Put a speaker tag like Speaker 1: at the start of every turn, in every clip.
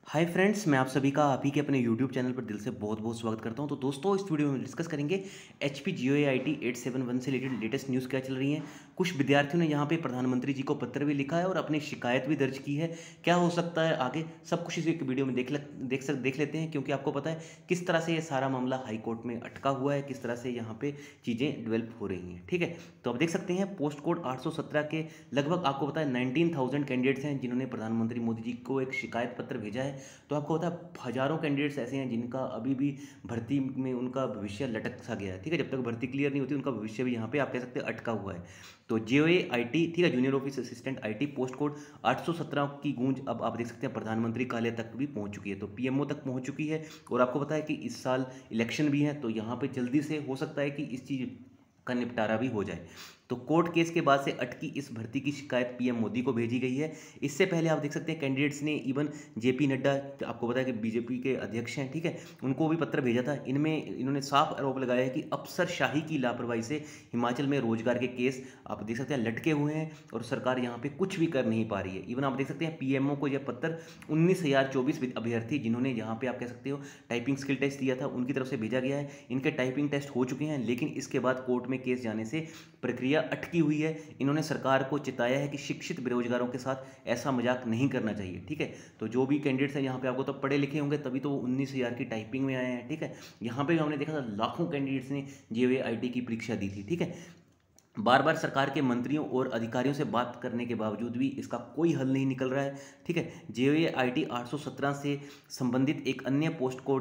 Speaker 1: Hi friends, मैं आप सभी का आप ही के अपने यूट्यूब चैनल पर दिल से बहुत बहुत स्वागत करता हूं। तो दोस्तों, इस वीडियो में डिस्कस करेंगे HP GOA-IT 871 से रिलेटेड लेटेस्ट न्यूज़ क्या चल रही हैं। कुछ विद्यार्थियों ने यहां पे प्रधानमंत्री जी को पत्र भी लिखा है और अपनी शिकायत भी दर्ज की है। क्या हो सकता है आगे, सब कुछ इस वीडियो में देख लेते हैं, क्योंकि आपको पता है किस तरह से ये सारा मामला हाई कोर्ट में अटका हुआ है, किस तरह से यहाँ पे चीज़ें डेवलप हो रही हैं। ठीक है, तो आप देख सकते हैं पोस्ट कोड 817 के लगभग आपको पता है 19,000 कैंडिडेट्स हैं जिन्होंने प्रधानमंत्री मोदी जी को एक शिकायत पत्र भेजा है। तो आपको पता है हज़ारों कैंडिडेट्स ऐसे हैं जिनका अभी भी भर्ती में उनका भविष्य लटक सा गया है। ठीक है, जब तक भर्ती क्लियर नहीं होती उनका भविष्य भी यहाँ पे आप कह सकते हैं अटका हुआ है। तो JOA-IT, ठीक है, junior office assistant IT post code 817 की गूंज अब आप देख सकते हैं प्रधानमंत्री कार्यालय तक भी पहुंच चुकी है, तो PMO तक पहुंच चुकी है। और आपको पता है कि इस साल इलेक्शन भी है, तो यहाँ पे जल्दी से हो सकता है कि इस चीज़ का निपटारा भी हो जाए। तो कोर्ट केस के बाद से अटकी इस भर्ती की शिकायत PM मोदी को भेजी गई है। इससे पहले आप देख सकते हैं कैंडिडेट्स ने इवन JP नड्डा, आपको पता है कि BJP के अध्यक्ष हैं, ठीक है, उनको भी पत्र भेजा था। इनमें इन्होंने साफ आरोप लगाया है कि अफसरशाही की लापरवाही से हिमाचल में रोजगार के केस आप देख सकते हैं लटके हुए हैं और सरकार यहाँ पे कुछ भी कर नहीं पा रही है। इवन आप देख सकते हैं PMO को यह पत्र 19,024 अभ्यर्थी जिन्होंने यहाँ पे आप कह सकते हो टाइपिंग स्किल टेस्ट दिया था उनकी तरफ से भेजा गया है। इनके टाइपिंग टेस्ट हो चुके हैं, लेकिन इसके बाद कोर्ट में केस जाने से प्रक्रिया अटकी हुई है। इन्होंने सरकार को चिताया है कि शिक्षित बेरोजगारों के साथ ऐसा मजाक नहीं करना चाहिए। ठीक है, तो जो भी कैंडिडेट्स हैं यहाँ पे आपको तो पढ़े लिखे होंगे तभी तो वो 19,000 की टाइपिंग में आए हैं। ठीक है, यहाँ पे हमने देखा था लाखों कैंडिडेट्स ने JOA-IT की परीक्षा दी थी। ठीक है, बार बार सरकार के मंत्रियों और अधिकारियों से बात करने के बावजूद भी इसका कोई हल नहीं निकल रहा है। ठीक है, JOA-IT 817 से संबंधित एक अन्य पोस्ट कोड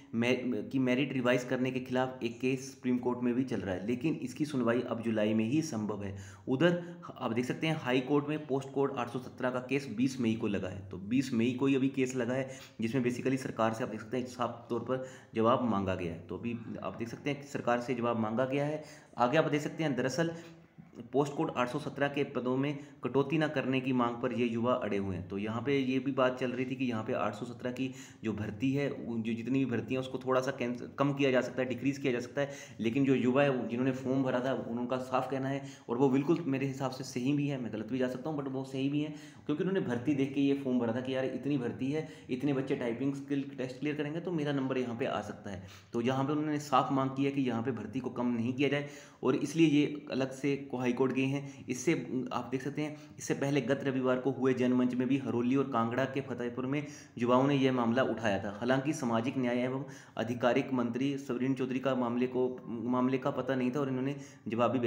Speaker 1: की मेरिट रिवाइज करने के खिलाफ एक केस सुप्रीम कोर्ट में भी चल रहा है, लेकिन इसकी सुनवाई अब जुलाई में ही संभव है। उधर आप देख सकते हैं हाई कोर्ट में पोस्ट कोड 817 का केस 20 मई को लगा है, तो 20 मई को ही अभी केस लगा है, जिसमें बेसिकली सरकार से आप देख सकते हैं साफ तौर पर जवाब मांगा गया है। तो अभी आप देख सकते हैं कि सरकार से जवाब मांगा गया है। आगे आप देख सकते हैं दरअसल पोस्ट कोड 817 के पदों में कटौती न करने की मांग पर ये युवा अड़े हुए हैं। तो यहाँ पे ये भी बात चल रही थी कि यहाँ पे 817 की जो भर्ती है, जो जितनी भी भर्ती है उसको थोड़ा सा कम किया जा सकता है, डिक्रीज़ किया जा सकता है। लेकिन जो युवा है जिन्होंने फॉर्म भरा था उनका साफ कहना है, और वो बिल्कुल मेरे हिसाब से सही भी है, मैं गलत भी जा सकता हूँ बट वो सही भी है, क्योंकि उन्होंने भर्ती देख के ये फॉर्म भरा था कि यार इतनी भर्ती है, इतने बच्चे टाइपिंग स्किल टेस्ट क्लियर करेंगे तो मेरा नंबर यहाँ पे आ सकता है। तो यहाँ पे उन्होंने साफ मांग की है कि यहाँ पे भर्ती को कम नहीं किया जाए, और इसलिए ये अलग से हाईकोर्ट गए हैं। इससे आप देख सकते हैं इससे पहले गत रविवार को हुए जनमंच में भी हरोली और कांगड़ा के फतेहपुर में युवाओं ने यह मामला उठाया था। हालांकि सामाजिक न्याय एवं आधिकारिक मंत्री सरवीण चौधरी का मामले का पता नहीं था और इन्होंने जवाबी